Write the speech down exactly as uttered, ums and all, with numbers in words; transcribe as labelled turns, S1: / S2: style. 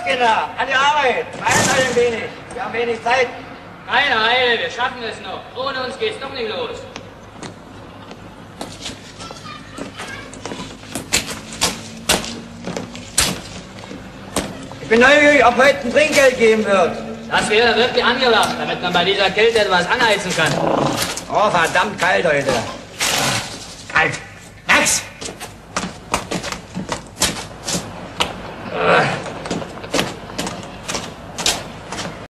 S1: Kinder, an die Arbeit. Beeilt euch ein wenig. Wir haben wenig Zeit.
S2: Keine Eile, wir schaffen es noch. Ohne uns geht's doch nicht los.
S1: Ich bin neugierig, ob heute ein Trinkgeld geben wird.
S2: Das wäre wirklich angebracht, damit man bei dieser Kälte etwas anheizen kann.
S1: Oh, verdammt kalt heute. Kalt.